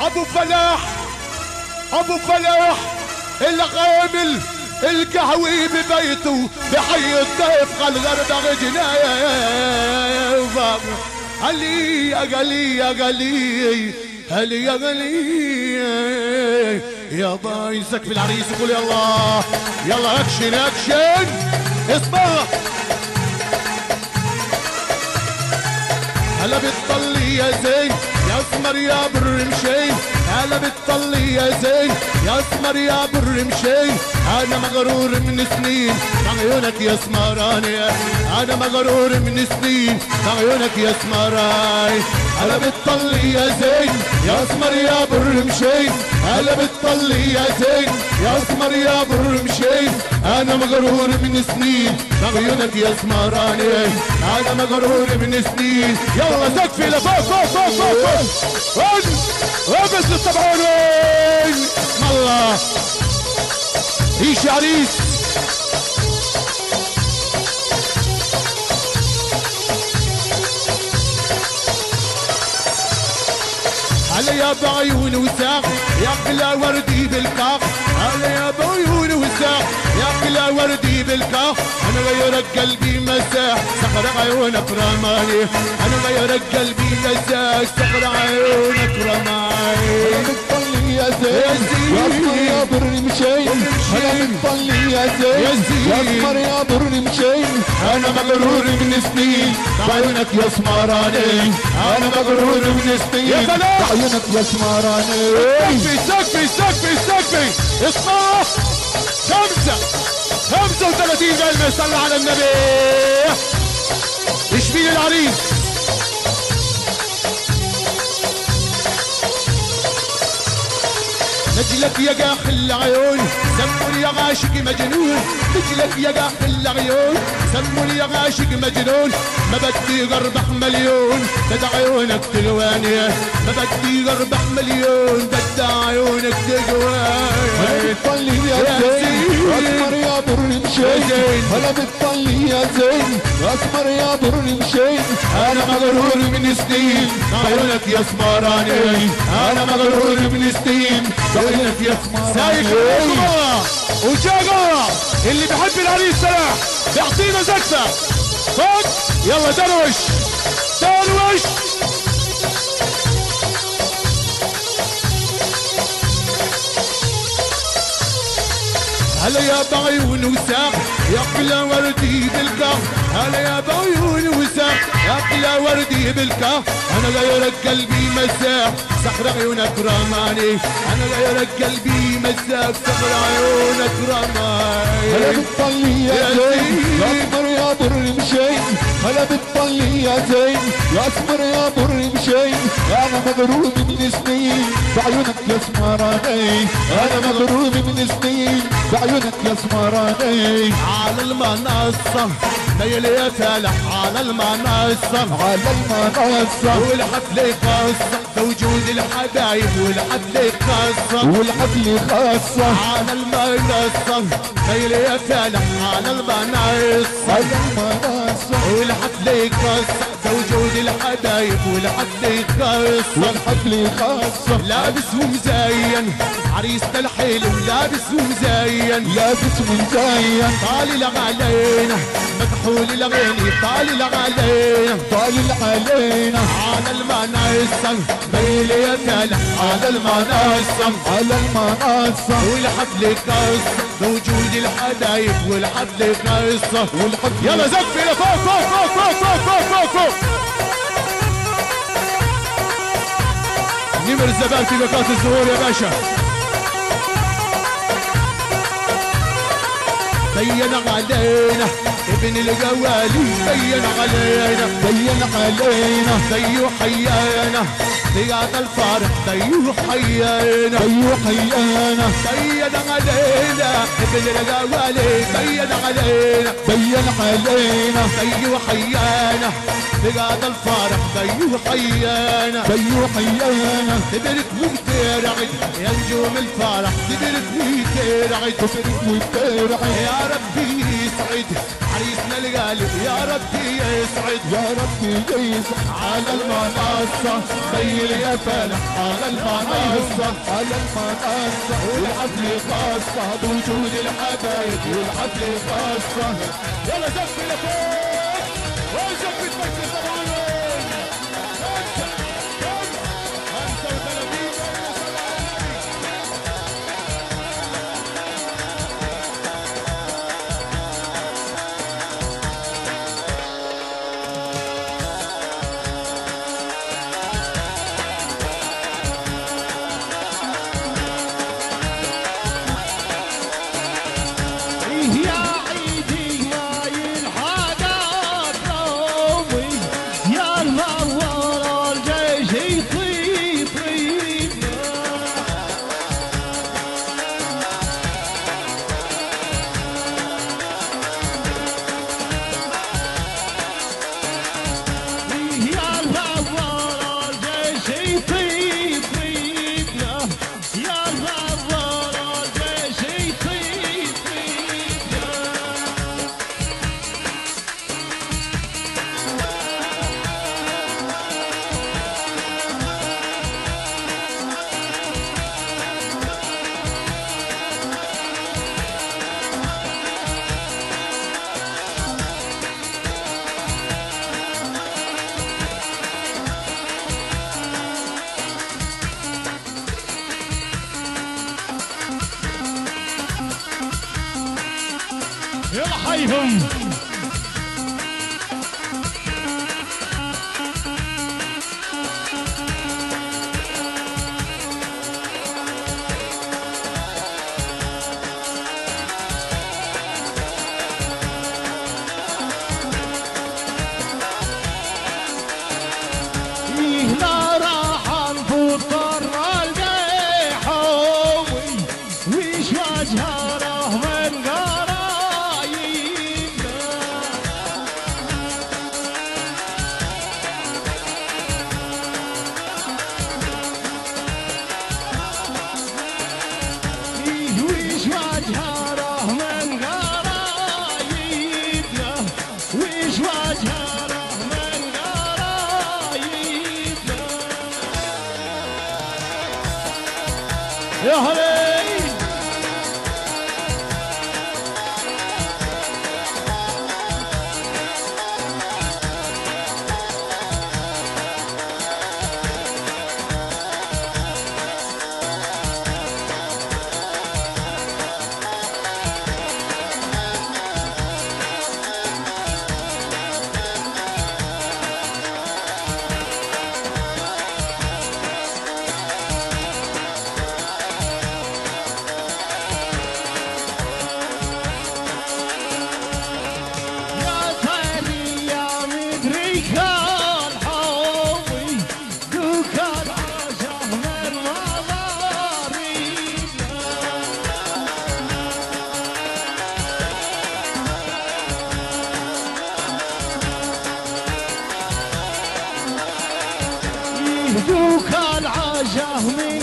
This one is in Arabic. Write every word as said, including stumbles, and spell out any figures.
ابو فلاح ابو فلاح الغامل القهوي ببيته بحي الضيف على الغردقه جنايف. علي يا غالي يا غالي هلي يا غالي يا باي سقف العريس يقول يلا يلا اكشن اكشن اصبر. هلا بتطلي يا زين يا اسمر يا بر مشين. هلا بتطلي يا زين يا اسمر يا بر مشين. انا مغرور من سنين بعيونك يا سمراني. انا مغرور من سنين بعيونك يا سمراي. هلا بتطلي يا زين يا اسمر يا بر مشين. هلا بتطلي يا زين يا اسمر يا بر مشين. انا مغرور من سنين بعيونك يا سمراني. انا مغرور من سنين. يلا سقفي لفوق فوق فوق فوق فوق وين وبس للطبعون وين الله عيش يا عريس. هلا يا بعيون وساق يا اغلى وردي بالكاف. هلا يا بعيون وساق يا اغلى وردي بالكاف. انا غيرك قلبي مساح سحر عيونك رماني. انا غيرك قلبي مساح سحر عيونك رماني. بتطلي يا زين يا اسمر يا بر مشين. هلا بتطلي يا زين يا اسمر يا بر مشين. انا مغرور من سنين بعيونك يا سمراني. انا مغرور من سنين يا فلاح بعيونك يا سمراني. سقفي سقفي سقفي سقفي اسمع. خمسة خمسة وثلاثين كلمة صلى على النبي. اشبيل العريس نجلك يا قاخ العيون سموني يا عاشق مجنون. نجلك يا قاخ العيون سموني يا عاشق مجنون. ما بدي اربح مليون بدي عيونك تلواني. ما بدي اربح مليون بدي عيونك تلواني. بتطلي يا زين يا اسمر يا بر مشين. هلا بتطلي يا زين يا اسمر يا بر مشين. انا مغرور من سنين بعيونك يا سمراني. انا مغرور من سنين بعيونك يا سمراني. سايق وجا جوا اللي بيحب العريس سلاح بيعطينا زقفه فوق. يلا دروش دروش. هلا يا بعيون وساق يا اغلى وردي بالكاف. هلا يا بعيون وساق يا اغلى وردي بالكاف. انا غيرك قلبي مساح سحر عيونك رماني. انا غيرك قلبي مساح سحر عيونك رماني. هلا بتطلي يا زين يا اسمر يا بر مشين. هلا بتطلي يا زين يا اسمر يا بر مشين. انا مغرور من سنين بعيونك يا سمراني. انا مغرور من سنين بعيونك يا سمراني. على المنصة ليلة يا فالح على المنصة على المنصة والحفلة خاصة بوجود الحبايب والحفلة خاصة والحفلة خاصة على المنصة ليلة يا فالح على المنصة على المنصة والحفلة خاصة بوجود الحبايب والحفلة خاصة والحفلة خاصة. لابس ومزين عريسنا الحلو لابس ومزين لابس ومزين طالي علينا مكحول الغني طالي علينا طالع علينا. على المنصة ليلة يا فالح على المنصة على المنصة والحفلة قصة بوجود الحبايب والحفلة قصة والحفلة. يلا زقفي لفوق فوق فوق فوق فوق فوق فوق فوق. نمر الزبائن في نقاط الظهور يا باشا. بين علينا ابن الجوالي بين علينا بين علينا بيو حيانا بيعط الفرح بيو حيانا بيو حيانا. بين علينا ابن الجوالي بين علينا بين علينا بيو حيانا بيعط الفرح بيو حيانا بيو حيانا. تبرك وترعد يا نجوم الفرح تبرك وترعد تبرك وترعد يا ربي يسعد عريسنا الغالي يا ربي يسعد يا ربي يسعد على المنصة خيل يا فالح على المنصة على المنصة والحفلة خاصة بوجود الحبايب والحفلة خاصة يلا زف لفوق وزف تمثل طبعاً خمسة كم خمسة وثلاثين يلا حيهم لا راح نفطر القيحوي ويش وجهه من قرايبنا ويش وجهه من قرايبنا ويش وجهه يا هلي دوك العجه من